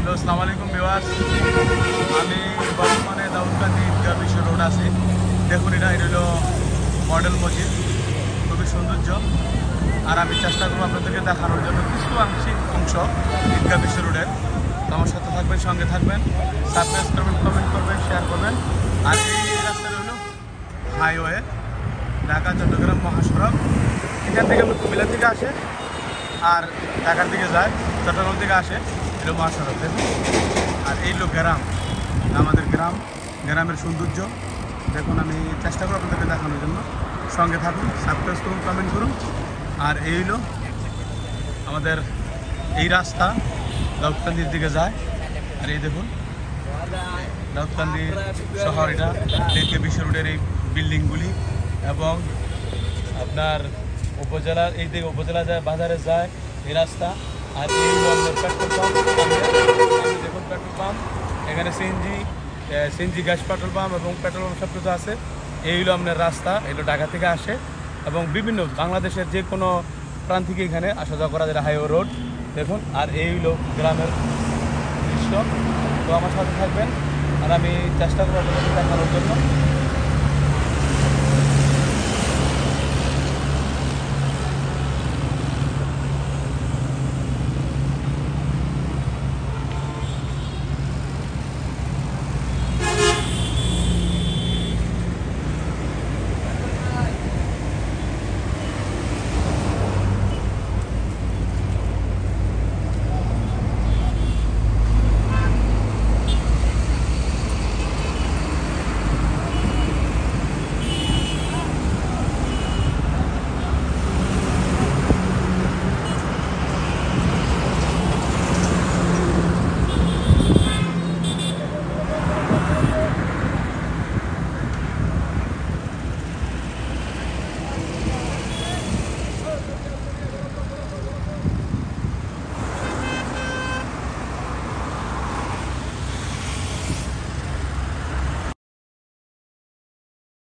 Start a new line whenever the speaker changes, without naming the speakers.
তো আসসালামু আলাইকুম ভিউয়ার্স, আমি বর্তমানে দাউদকান্দি ঈদগাহ বিশ্ব রোড আছি। দেখুন, এটা হলো মডেল মসজিদ, খুবই সৌন্দর্য। আর আমি চেষ্টা করবো আপনাদেরকে দেখানোর জন্য কিছু আংশিক অংশ ঈদগাহ বিশ্ব রোডের। তো আমার সাথে থাকবেন, সঙ্গে থাকবেন, সাবস্ক্রাইব করবেন, কমেন্ট করবেন, শেয়ার করবেন। আর এই রাস্তাটা হলো হাইওয়ে, ঢাকা চট্টগ্রাম মহাসড়ক। এখান থেকে কুমিল্লা থেকে আসে আর ঢাকার দিকে যায়, চট্টগ্রাম থেকে আসে, এটা মহাসড়ক। দেখুন, আর এই হলো গ্রাম, আমাদের গ্রামের সৌন্দর্য। দেখুন, আমি চেষ্টা করব আপনাদেরকে দেখানোর জন্য। সঙ্গে থাকুন, সাবস্ক্রাইব করুন, কমেন্ট করুন। আর এই হলো আমাদের এই রাস্তা দাউদকান্দির দিকে যায়। আর এই দেখুন, দাউদকান্দি শহর, এটা ঢাকা বিশ্ব রোডের এই বিল্ডিংগুলি, এবং আপনার উপজেলার এই দিকে উপজেলা যায়, বাজারে যায় এই রাস্তা। আর এই হলো আপনার পেট্রোল পাম্প। দেখুন, পেট্রোল পাম্প, এখানে সিএনজি গ্যাস পেট্রোল পাম্প এবং পেট্রোল পাম্প সব কিছু আছে। এই হলো আপনার রাস্তা, এগুলো ঢাকা থেকে আসে এবং বিভিন্ন বাংলাদেশের যে কোনো প্রান্ত থেকে এখানে আসা যাওয়া করা যায়, হাইওয়ে রোড। দেখুন, আর এই হলো গ্রামের দৃশ্য। তো আমার সাথে থাকবেন, আর আমি চেষ্টা করবো আপনাদের দেখানোর জন্য।